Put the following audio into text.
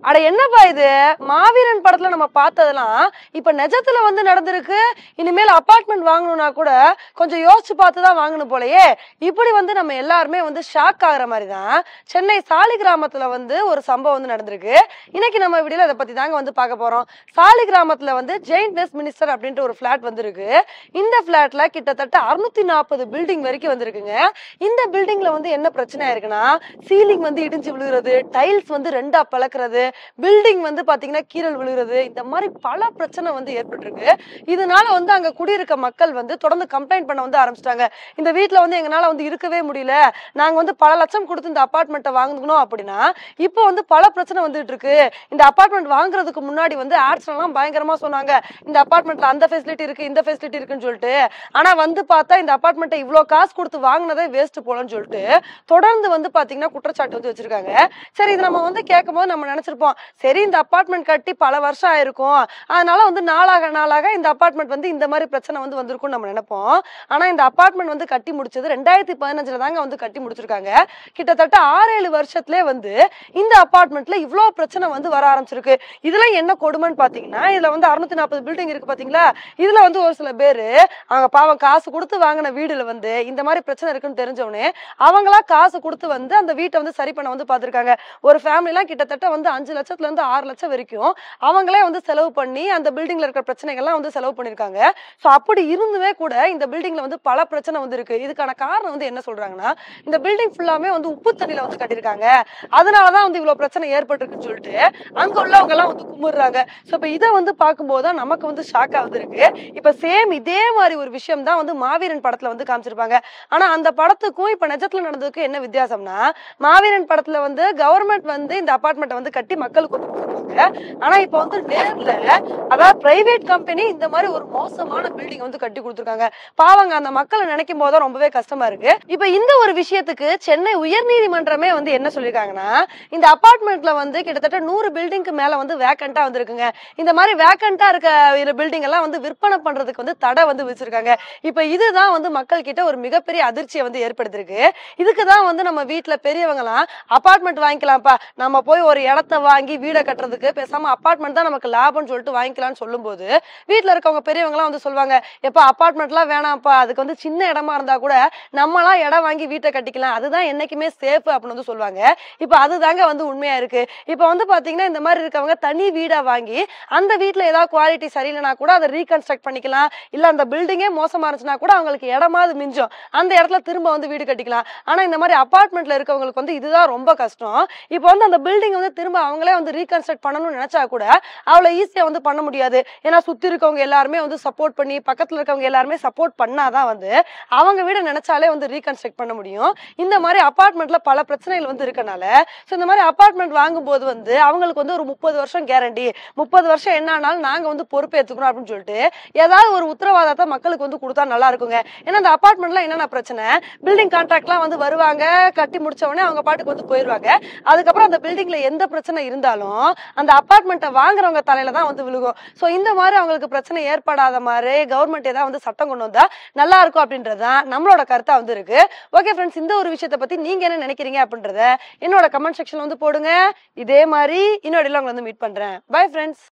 அட என்னப்பா இது, மாவீரன் படத்துல நம்ம பார்த்ததெல்லாம் இப்ப நிஜத்துல வந்து நடந்திருக்கு. இனிமேல் அபார்ட்மெண்ட் வாங்கணும்னா கூட கொஞ்சம் யோசிச்சு பார்த்துதான் வாங்கணும் போலயே. இப்படி வந்து நம்ம எல்லாருமே வந்து ஷாக் ஆகுற மாதிரி தான் சென்னை சாலி கிராமத்துல வந்து ஒரு சம்பவம் வந்து நடந்திருக்கு. இன்னைக்கு நம்ம வீடியோல அதை பத்தி தாங்க வந்து பார்க்க போறோம். சாலி கிராமத்துல வந்து ஜெயின் வெஸ்ட்மினிஸ்டர் அப்படின்ற ஒரு பிளாட் வந்து இருக்கு. இந்த பிளாட்ல கிட்டத்தட்ட 640 பில்டிங் வரைக்கும் வந்திருக்குங்க. இந்த பில்டிங்ல வந்து என்ன பிரச்சனை இருக்குன்னா, சீலிங் வந்து இடிஞ்சு விழுகிறது, டைல்ஸ் வந்து ரெண்டா பழக்கிறது, பில்டிங் வந்து பாத்தீங்கன்னா கீறல் விழுகிறது, இந்த மாதிரி பல பிரச்சனை வந்து ஏற்பட்டிருக்கு. இதனால வந்து அங்க குடியிருக்க மக்கள் வந்து தொடர்ந்து கம்ப்ளைண்ட் பண்ண வந்து ஆரம்பிச்சிட்டாங்க. இந்த வீட்டுல வந்து எங்களால வந்து இருக்கவே முடியல, நாங்க வந்து பல லட்சம் கொடுத்து இந்த அபார்ட்மெண்ட்டை வாங்கணும் அப்படின்னா இப்போ வந்து பல பிரச்சனை வந்துட்டு இருக்கு. இந்த அபார்ட்மெண்ட் வாங்குறதுக்கு முன்னாடி வந்து ஆட்ஸ் எல்லாம் பயங்கரமா சொன்னாங்க, இந்த அபார்ட்மெண்ட்ல அந்த ஃபெசிலிட்டி இருக்கு, இந்த ஃபெசிலிட்டி இருக்குன்னு சொல்லிட்டு. ஆனா வந்து பார்த்தா இந்த அபார்ட்மெண்ட்டை இவ்வளவு காசு கொடுத்து வாங்கினதே வேஸ்ட் போலன்னு சொல்லிட்டு தொடர்ந்து வந்து பாத்தீங்கன்னா குற்றச்சாட்டு வந்து வச்சிருக்காங்க. சரி, இது நம்ம வந்து கேட்கும் போது நம்ம நினைச்சிருப்போம், சரி இந்த அபார்ட்மெண்ட் கட்டி பல வருஷம் ஆயிருக்கும், அதனால வந்து நாளாக நாளாக இந்த அபார்ட்மெண்ட் வந்து இந்த மாதிரி பிரச்சனை வந்து வந்திருக்கும்னு நம்ம நினைப்போம். ஆனா இந்த அபார்ட்மெண்ட் வந்து கட்டி முடிச்சது 2015 தாங்க வந்து கட்டி முடிச்சிருக்காங்க. கிட்டத்தட்ட 6-7 வருஷத்துலயே வந்து இந்த அபார்ட்மெண்ட்ல இவ்வளவு பிரச்சனை வந்து வர ஆரம்பிச்சிருக்கு. இதுல என்ன கொடுமைன்னு பாத்தீங்கன்னா, இதுல வந்து 640 பில்டிங் இருக்கு பாத்தீங்களா, இதுல வந்து ஒரு சில பேரு அவங்க பாவம் காசு கொடுத்து வாங்கின வீடுல வந்து இந்த மாதிரி பிரச்சனை இருக்குன்னு தெரிஞ்சவனே அவங்களா காசு கொடுத்து வந்து அந்த வீட்டை வந்து சரி பண்ண வந்து பாத்துருக்காங்க. ஒரு ஃபேமிலிலாம் கிட்டத்தட்ட வந்து 5 லட்சத்துல இருந்து 6 லட்சம் வரைக்கும் அவங்களே வந்து செலவு பண்ணி அந்த பில்டிங்ல இருக்கிற பிரச்சனைகள்லாம் வந்து செலவு பண்ணிருக்காங்க. சோ அப்படி இருந்துமே கூட இந்த பில்டிங்ல வந்து பல பிரச்சனை வந்து இருக்கு. இதுக்கான காரணம் வந்து என்ன சொல்றாங்கன்னா, இந்த பில்டிங் ஃபுல்லாமே வந்து உப்பு தண்ணியில வந்து கட்டிருக்காங்க, அதனாலதான் வந்து இவ்வளவு பிரச்சனை ஏற்பட்டிருக்குன்னு சொல்லிட்டு அங்க உள்ளவங்க எல்லாம் வந்து கும்பிடுறாங்க. சோ இப்ப இதை வந்து பார்க்கும்போது நமக்கு வந்து ஷாக்கா வந்து இருக்கு. இப்ப சேம் இதே மாதிரி ஒரு விஷயம் தான் வந்து மாவீரன் படத்துல வந்து காமிச்சிருப்பாங்க. ஆனா அந்த படத்துக்கும் இப்ப நிஜத்துல நடந்ததுக்கும் என்ன வித்தியாசம்னா, மாவீரன் படத்துல வந்து கவர்மெண்ட் வந்து இந்த அபார்ட்மெண்ட் வந்து கட்டி மக்களுக்கு கொடுத்துருக்காங்க. ஆனா இப்ப வந்து நேர்ல அதாவது பிரைவேட் கம்பெனி இந்த மாதிரி ஒரு மோசமான பில்டிங் வந்து கட்டி கொடுத்துருக்காங்க. பாவங்க அந்த மக்களை நினைக்கும் போது ரொம்பவே கஷ்டமா இருக்கு. இப்ப இந்த ஒரு விஷயத்துக்கு சென்னை உயர்நீதிமன்றமே வந்து என்ன சொல்லிருக்காங்கன்னா, இந்த அபார்ட்மெண்ட்ல வந்து கிட்டத்தட்ட 100 பில்டிங்க்கு மேல வந்து வேக்கண்டா வந்து இருக்குங்க. இந்த மாதிரி வேக்கண்டா இருக்க பில்டிங் எல்லாம் வந்து விற்பனை பண்றதுக்கு வந்து தடை வந்து வச்சிருக்காங்க. இப்ப இதுதான் வந்து மக்கள் கிட்ட ஒரு மிகப்பெரிய அதிர்ச்சியை வந்து ஏற்படுத்திருக்கு. இதுக்குதான் வந்து நம்ம வீட்டுல பெரியவங்க எல்லாம் அபார்ட்மெண்ட் வாங்கிக்கலாம்ப்பா, நம்ம போய் ஒரு இடத்த வாங்கி வீடை கட்டுறதுக்கு பேசாம அபார்ட்மெண்ட் தான் நமக்கு லாபம்னு சொல்லிட்டு வாங்கிக்கலாம்னு சொல்லும் போது வீட்டுல இருக்கவங்க பெரியவங்க எல்லாம் வந்து சொல்லுவாங்க, எப்ப அபார்ட்மெண்ட் எல்லாம் வேணாம்ப்பா, அதுக்கு வந்து சின்ன இடமா இருந்தா கூட நம்மளாம் இடம் வாங்கி வீட்டை கட்டிக்கலாம், அதுதான் என்னைக்குமே சேஃப் அப்படின்னு வந்து சொல்லுவாங்க. இப்ப அதுதாங்க வந்து உண்மையா இருக்கு. இப்ப வந்து பாத்தீங்கன்னா இந்த மாதிரி இருக்கவங்க தனி வீடா வாங்கி அந்த வீட்டுல ஏதாவது குவாலிட்டி சரியில்லைனா கூட அதை ரீகன்ஸ்ட்ரக்ட் பண்ணிக்கலாம், இல்ல அந்த பில்டிங்கே மோசமா இருந்துச்சுன்னா கூட அவங்களுக்கு இடமாவது மிஞ்சும், அந்த இடத்துல திரும்ப வந்து வீடு கட்டிக்கலாம். ஆனா இந்த மாதிரி அபார்ட்மெண்ட்ல இருக்கவங்களுக்கு வந்து இதுதான் ரொம்ப கஷ்டம். இப்போ வந்து அந்த பில்டிங் வந்து திரும்ப அவங்களே வந்து ரீகன்ஸ்ட்ரக்ட் பண்ணணும்னு நினைச்சா கூட அவ்வளவு ஈஸியா வந்து பண்ண முடியாது. ஏன்னா சுத்தி இருக்கவங்க எல்லாருமே வந்து சப்போர்ட் பண்ணி, பக்கத்துல இருக்கவங்க எல்லாருமே சப்போர்ட் பண்ணாதான் வந்து அவங்க வீட நினைச்சாலே வந்து ரீகன்ஸ்ட்ரக்ட் பண்ண முடியும். இந்த மாதிரி அபார்ட்மெண்ட்ல பல பிரச்சனைகள் வந்து இருக்கனால இந்த மாதிரி அபார்ட்மெண்ட் வாங்கும் போது வந்து அவங்களுக்கு வந்து ஒரு 30 வருஷம் கேரண்டி, 30 வருஷம் என்ன ஆனாலும் நாங்க வந்து பொறுப்பேற்றுக்கணும் அப்படின்னு சொல்லிட்டு ஏதாவது ஒரு உத்தரவாதத்தை மக்களுக்கு வந்து கொடுத்தா நல்லா இருக்குங்க. ஏன்னா அந்த அபார்ட்மெண்ட்ல என்னென்ன பிரச்சனை, பில்டிங் கான்ட்ராக்ட்லாம் வந்து வருவாங்க, கட்டி முடிச்ச உடனே அவங்க பாட்டுக்கு வந்து போயிருவாங்க. அதுக்கப்புறம் அந்த பில்டிங்ல எந்த பிரச்சனை இருந்தாலும் அந்த அபார்ட்மெண்ட்டை வாங்குறவங்க தலையில தான் வந்து விழுகும். சோ இந்த மாதிரி அவங்களுக்கு பிரச்சனை ஏற்படாத மாதிரி கவர்மெண்ட் ஏதாவது வந்து சட்டம் கொண்டு வந்தா நல்லா இருக்கும் அப்படின்றதான் நம்மளோட கருத்தா வந்து இருக்கு. ஓகே ஃப்ரெண்ட்ஸ், இந்த ஒரு விஷயத்தை பத்தி நீங்க என்ன நினைக்கிறீங்க அப்படின்றத என்னோட கமெண்ட் செக்ஷன்ல வந்து போடுங்க. இதே மாதிரி இன்னொரு வந்து மீட் பண்றேன். Bye friends.